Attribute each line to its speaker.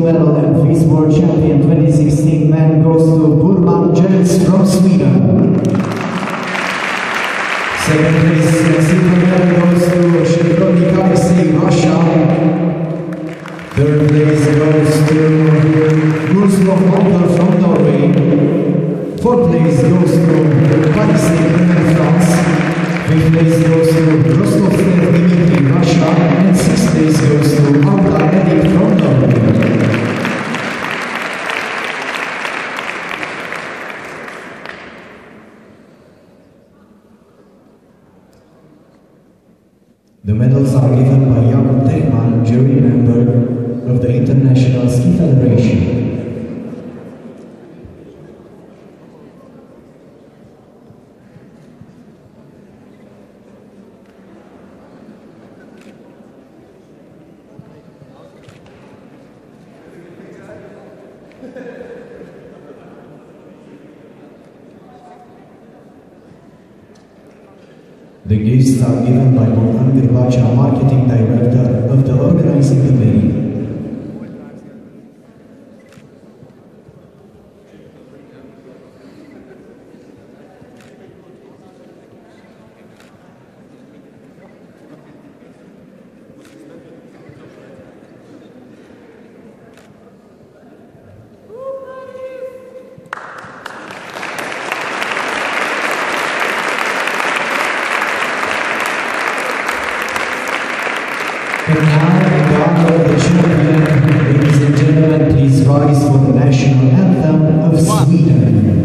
Speaker 1: medal and Vice World Champion 2016 man goes to Burman Jens from Sweden. Second place and silver medal goes to Shevchenko Alexei, Russia. Third place goes to Gustav Montel from Norway. Fourth place goes to Paris from France. Fifth place goes to Rostov Dimitri, Russia, and sixth place goes to Arda Edik from Norway. The medals are given by Jakub Techman, jury member of the International Ski Federation. The gifts are given by Bogdan Gârbacha, Marketing Director of the organizing committee. And now, in honor of the champion, ladies and gentlemen, please rise for the national anthem of Sweden.